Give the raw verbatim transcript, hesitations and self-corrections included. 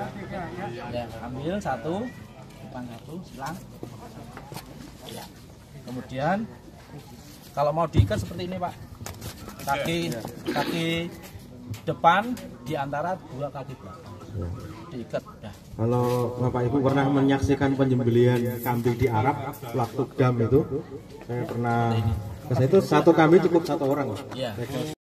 Ya, ambil satu, depan satu, silang. Ya. Kemudian kalau mau diikat seperti ini, Pak. Kaki kaki depan di antara dua kaki belakang. Diikat ya. Kalau Bapak Ibu pernah menyaksikan penyembelihan kambing di Arab waktu dam itu, saya pernah. Itu satu kambing cukup satu orang. Iya.